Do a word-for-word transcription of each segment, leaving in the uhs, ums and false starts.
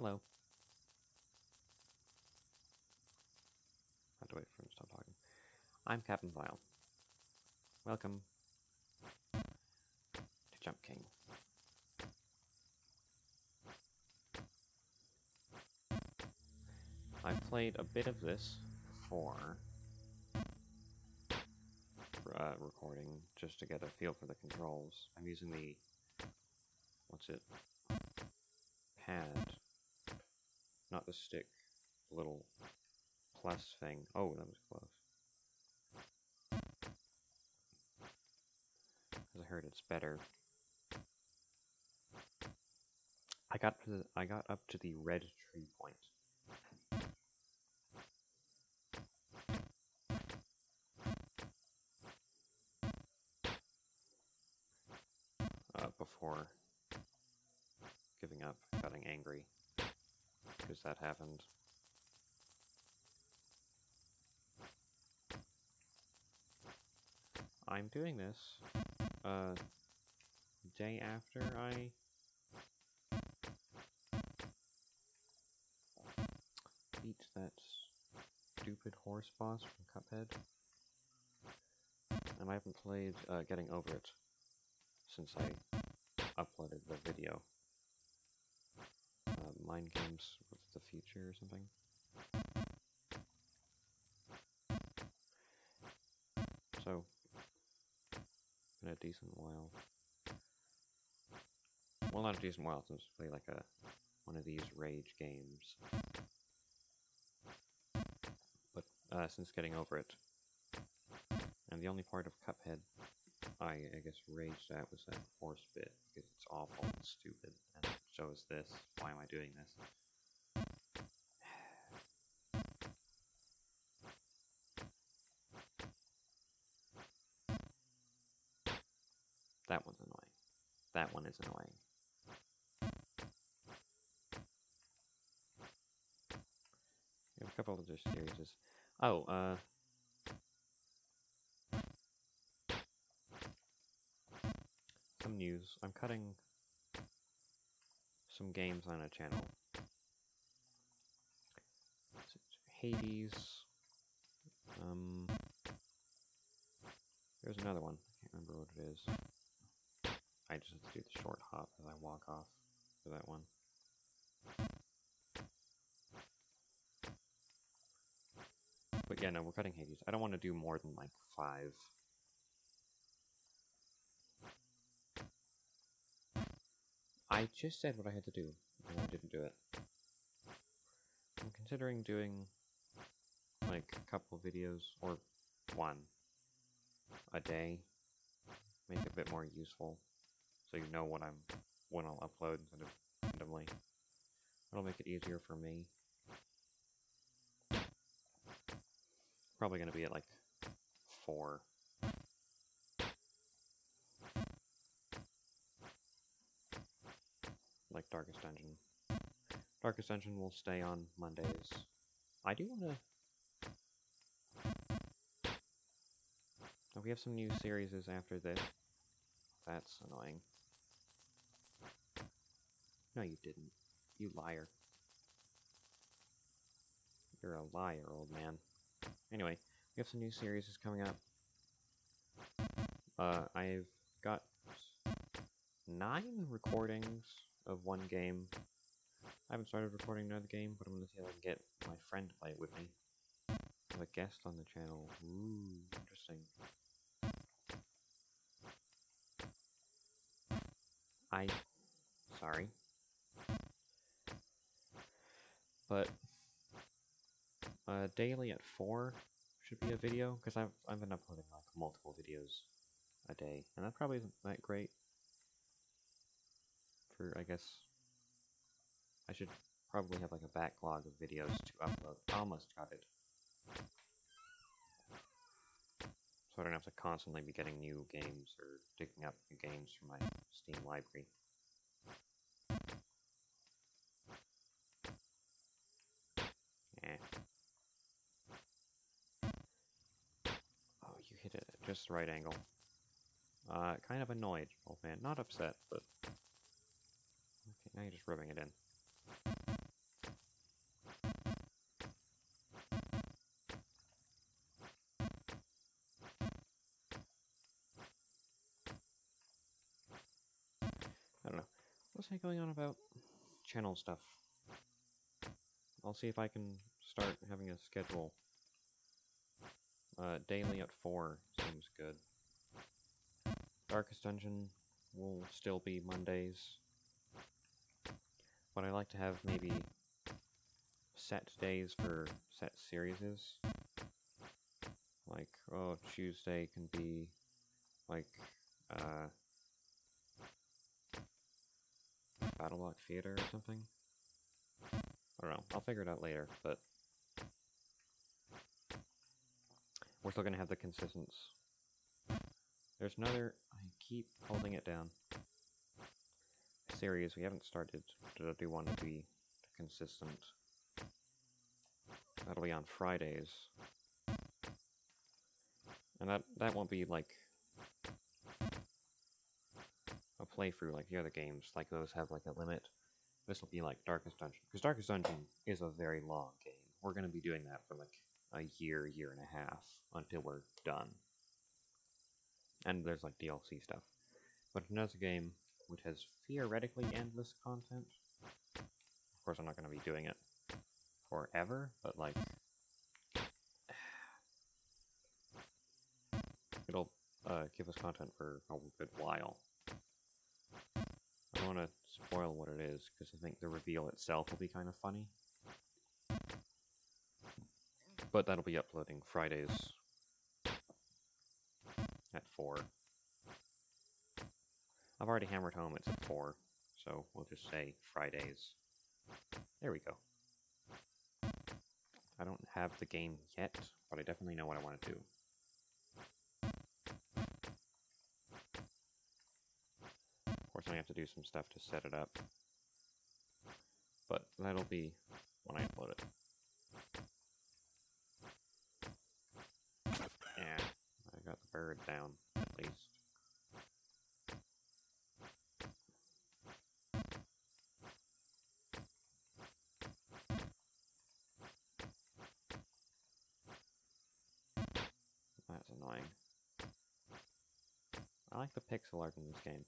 Hello. Have to wait for him to stop talking. I'm Captain Vile. Welcome to Jump King. I've played a bit of this before uh, recording, just to get a feel for the controls. I'm using the, what's it, pad, not the stick, the little plus thing. Oh, that was close. Because I heard it's better. I got to the, I got up to the red tree point. Uh, before giving up, getting angry, because that happened. I'm doing this uh, day after I beat that stupid horse boss from Cuphead, and I haven't played uh, Getting Over It since I uploaded the video. Uh, Mind Games with the Future or something. So, been a decent while. Well, not a decent while since I played like a one of these rage games. But uh, since Getting Over It, and the only part of Cuphead I, I guess raged at was that horse bit, because it's awful and stupid, and so is this. Why am I doing this? That one's annoying. That one is annoying. We have a couple other series. Oh, uh... some news. I'm cutting some games on a channel. Hades. Um... There's another one. I can't remember what it is. I just have to do the short hop as I walk off for that one. But yeah, no, we're cutting Hades. I don't want to do more than like five. I just said what I had to do, and I didn't do it. I'm considering doing like a couple videos, or one, a day. Make it a bit more useful, so you know what I'm, when I'll upload instead of randomly. It'll make it easier for me. Probably gonna be at like four. Like Darkest Dungeon. Darkest Dungeon will stay on Mondays. I do wanna... Oh, we have some new series after this. That's annoying. No, you didn't. You liar. You're a liar, old man. Anyway, we have some new series coming up. Uh, I've got nine recordings of one game. I haven't started recording another game, but I'm going to see if I can get my friend to play it with me. I have a guest on the channel. Ooh, interesting. I... Sorry. But... Uh, daily at four should be a video, because I've, I've been uploading like multiple videos a day, and that probably isn't that great for, I guess... I should probably have like a backlog of videos to upload. Almost got it. So I don't have to constantly be getting new games or digging up new games from my Steam library. Eh. Oh, you hit it at just the right angle. Uh, kind of annoyed, old man. Not upset, but... Okay, now you're just rubbing it in. was I going on about? Channel stuff. I'll see if I can start having a schedule. Uh, daily at four seems good. Darkest Dungeon will still be Mondays. But I like to have maybe set days for set series. Like, oh, Tuesday can be like uh, BattleBlock Theater or something. I don't know. I'll figure it out later, but we're still gonna have the consistence. There's another. I keep holding it down. Series we haven't started, but I do want to be consistent. That'll be on Fridays, and that that won't be like a playthrough like the other games. Like those have like a limit. This will be like Darkest Dungeon, because Darkest Dungeon is a very long game. We're gonna be doing that for like a year, year and a half until we're done. And there's like D L C stuff. But another game which has theoretically endless content. Of course, I'm not going to be doing it forever, but like it'll uh, give us content for a good while. I don't want to spoil what it is because I think the reveal itself will be kind of funny. But that'll be uploading Fridays at four. I've already hammered home it's at four, so we'll just say Fridays. There we go. I don't have the game yet, but I definitely know what I want to do. Of course, I have to do some stuff to set it up, but that'll be when I upload it. Yeah, I got the bird down, at least. That's annoying. I like the pixel art in this game.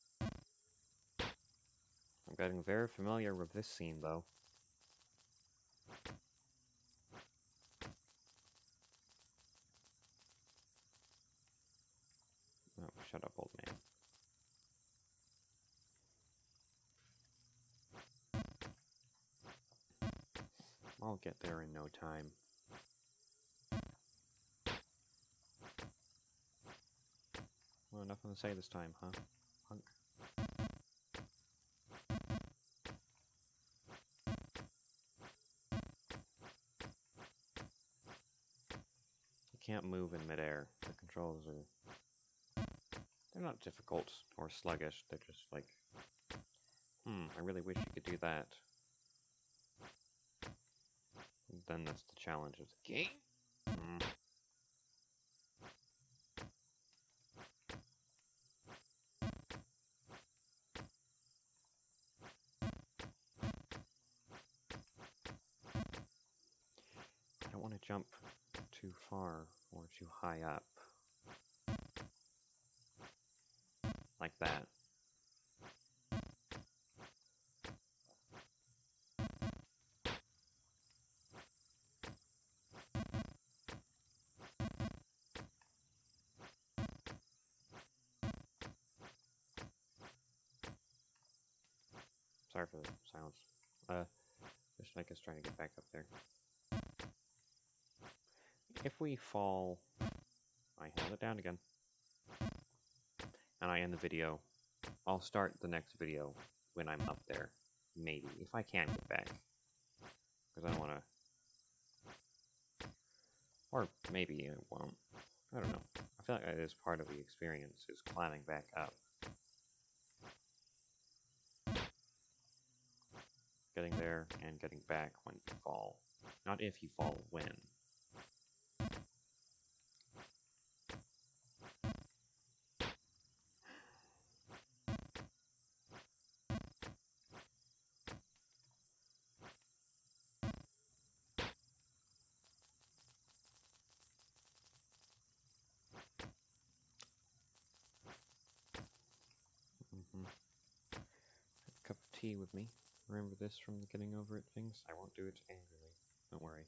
I'm getting very familiar with this scene, though. Oh, shut up, old man. I'll get there in no time. Well, nothing to say this time, huh, punk? You can't move in midair. The controls are... They're not difficult or sluggish, they're just like... Hmm, I really wish you could do that. Then that's the challenge of the game. Hmm. I don't want to jump too far or too high up. Like that. Sorry for the silence. Uh, just like us trying to get back up there. If we fall... I held it down again. And I end the video. I'll start the next video when I'm up there. Maybe. If I can get back. Because I don't want to... Or maybe it won't. I don't know. I feel like that is part of the experience, is climbing back up. Getting there and getting back when you fall. Not if you fall, when. tea with me. Remember this from the getting over it things? I won't do it angrily. Don't worry.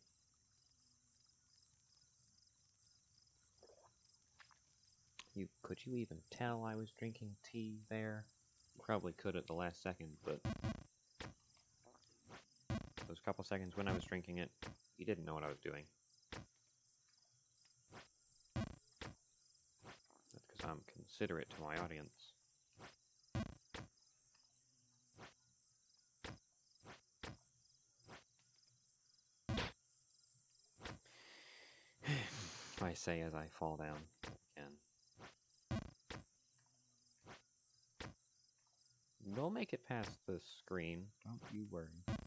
You could you even tell I was drinking tea there? Probably could at the last second, but those couple seconds when I was drinking it, you didn't know what I was doing. That's because I'm considerate to my audience. I say as I fall down again. We'll make it past the screen, don't you worry.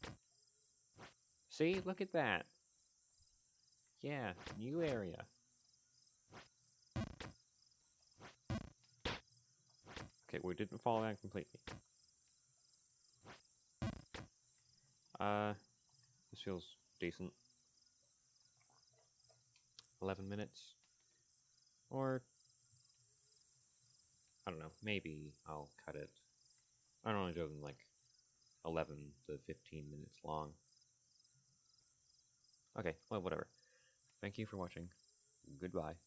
See, look at that. Yeah, new area. Okay, we didn't fall down completely. Uh, this feels decent. eleven minutes. Or, I don't know, maybe I'll cut it. I don't want to do them like eleven to fifteen minutes long. Okay, well, whatever. Thank you for watching. Goodbye.